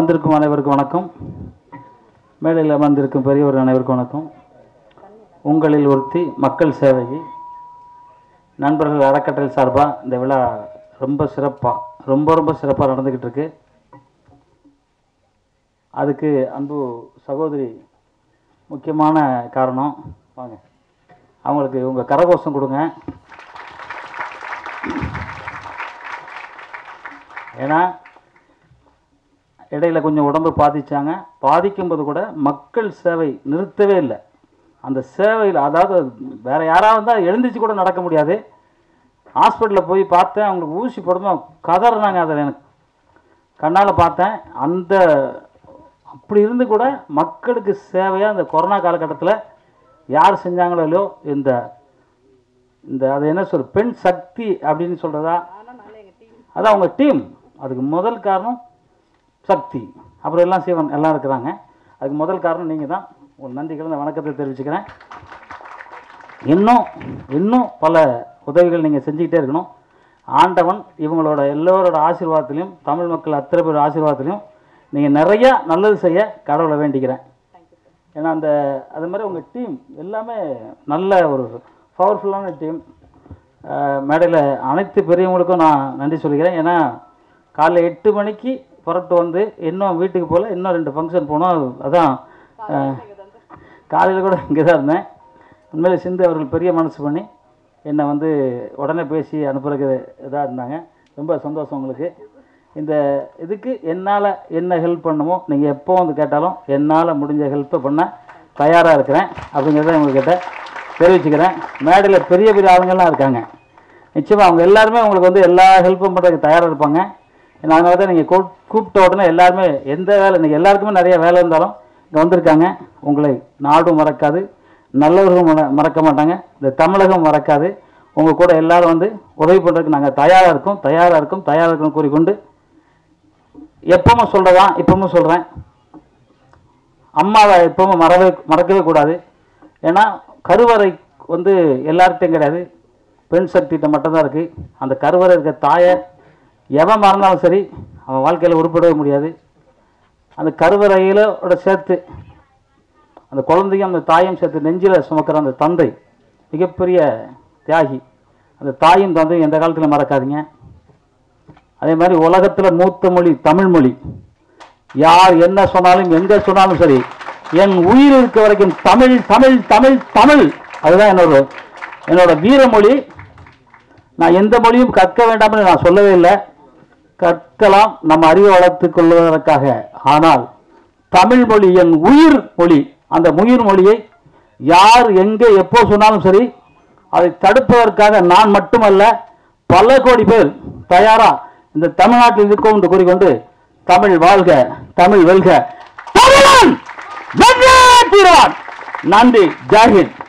வந்திருக்கும் அனைவருக்கும் வணக்கம். மேடையில் அமர்ந்திருக்கும் பெரியவர் அனைவருக்கும் வணக்கம். உங்களில் ஒருத்தி மக்கள் சேவைக்கு நண்பர்கள் அறக்கட்டளை சார்பாக இந்த விழா ரொம்ப சிறப்பாக நடந்துக்கிட்டு இருக்கு. அதுக்கு அன்பு சகோதரி முக்கியமான காரணம். வாங்க, அவங்களுக்கு உங்கள் கரகோஷம் கொடுங்க. ஏன்னா இடையில கொஞ்சம் உடம்பு பாதிக்கும்போது கூட மக்கள் சேவை நிறுத்தவே இல்லை. அந்த சேவையில் அதாவது வேறு யாராவது இருந்தால் எழுந்திரிச்சு கூட நடக்க முடியாது. ஹாஸ்பிட்டலில் போய் பார்த்தேன், அவங்களுக்கு ஊசி போடும்போது கதறினாங்க. அதில் எனக்கு கண்ணால் பார்த்தேன். அந்த அப்படி இருந்து கூட மக்களுக்கு சேவையாக அந்த கொரோனா காலகட்டத்தில் யார் செஞ்சாங்களோ இல்லையோ இந்த இந்த அது என்ன சொல் பெண் சக்தி அப்படின்னு சொல்கிறதா, அதான் அவங்க டீம். அதுக்கு முதல் காரணம் சக்தி. அப்புறம் எல்லாம் சிவன் எல்லாம் இருக்கிறாங்க. அதுக்கு முதல் காரணம் நீங்கள் தான். உங்கள் நன்றி கலந்த வணக்கத்தை தெரிவிச்சுக்கிறேன். இன்னும் பல உதவிகள் நீங்கள் செஞ்சுக்கிட்டே இருக்கணும். ஆண்டவன் இவங்களோட எல்லோரோட ஆசீர்வாதத்திலையும், தமிழ் மக்கள் அத்தனை பேர் ஆசீர்வாதத்திலையும் நீங்கள் நிறையா நல்லது செய்ய கடவுளை வேண்டிக்கிறேன். ஏன்னா அது மாதிரி உங்கள் டீம் எல்லாமே நல்ல ஒரு பவர்ஃபுல்லான டீம். மேடையில் அனைத்து பெரியவங்களுக்கும் நான் நன்றி சொல்லிக்கிறேன். ஏன்னா காலைல 8 மணிக்கு புறப்பட்டு வந்து இன்னும் வீட்டுக்கு போகல, இன்னும் 2 ஃபங்க்ஷன் போனோம். அதான் காலையில் கூட இங்கே தான் இருந்தேன். உண்மையிலே சிந்து அவர்கள் பெரிய மனசு பண்ணி என்னை வந்து உடனே பேசி அனுப்புறதுக்கு இதாக இருந்தாங்க. ரொம்ப சந்தோஷம் உங்களுக்கு. இந்த இதுக்கு என்னால் என்ன ஹெல்ப் பண்ணுமோ நீங்கள் எப்போ வந்து கேட்டாலும் என்னால் முடிஞ்ச ஹெல்ப்பை பண்ண தயாராக இருக்கிறேன் அப்படிங்கிறத உங்கள்கிட்ட தெரிவிச்சுக்கிறேன். மேடையில் பெரிய பெரிய ஆளுங்கள்லாம் இருக்காங்க. நிச்சயமாக அவங்க எல்லாருமே உங்களுக்கு வந்து எல்லா ஹெல்ப்பும் பண்ணுறதுக்கு தயாராக இருப்பாங்க. அதனால தான் நீங்கள் கூப்பிட்ட உடனே எல்லாருமே எந்த வேலை, இன்றைக்கி எல்லாருக்குமே நிறைய வேலை இருந்தாலும் இங்கே வந்திருக்காங்க. உங்களை நாடும் மறக்காது, நல்லவர்களும் மறக்க மாட்டாங்க, இந்த தமிழகம் மறக்காது. உங்கள் கூட எல்லோரும் வந்து உதவி பண்ணுறதுக்கு நாங்கள் தயாராக இருக்கோம் கூறிக்கொண்டு எப்பவும் சொல்கிறதான் இப்பவும் சொல்கிறேன், அம்மாவை எப்பவும் மறக்கவே கூடாது. ஏன்னா கருவறை வந்து எல்லார்கிட்டையும் கிடையாது, பெண் சக்திகிட்ட மட்டும்தான் இருக்குது. அந்த கருவறை இருக்க தாயை எவன் மறந்தாலும் சரி அவன் வாழ்க்கையில் உருப்படவே முடியாது. அந்த கருவறையிலோட சேர்த்து அந்த குழந்தையும் அந்த தாயும் சேர்த்து நெஞ்சில் சுமக்கிற அந்த தந்தை மிகப்பெரிய தியாகி. அந்த தாயும் தந்தையும் எந்த காலத்தில் மறக்காதீங்க. அதே மாதிரி உலகத்தில் மூத்த மொழி தமிழ் மொழி. யார் என்ன சொன்னாலும் எங்கே சொன்னாலும் சரி, என் உயிர் இருக்க வரைக்கும் தமிழ் தமிழ் தமிழ் தமிழ் அதுதான் என்னோட வீரமொழி. நான் எந்த மொழியும் கற்க வேண்டாம்னு நான் சொல்லவே இல்லை. கற்கலாம், நம்ம அறிவை வளர்த்துக் கொள்வதற்காக. ஆனால் தமிழ் மொழி என் உயிர் மொழி. அந்த உயிர் மொழியை யார் எங்கே எப்போ சொன்னாலும் சரி அதை தடுப்பதற்காக நான் மட்டுமல்ல பல கோடி பேர் தயாரா இந்த தமிழ்நாட்டில் இருக்கும் என்று கூறிக்கொண்டு தமிழ் வாழ்க, தமிழ் வெல்க, தமிழன் நன்றி. ஜெய் ஹிந்த்.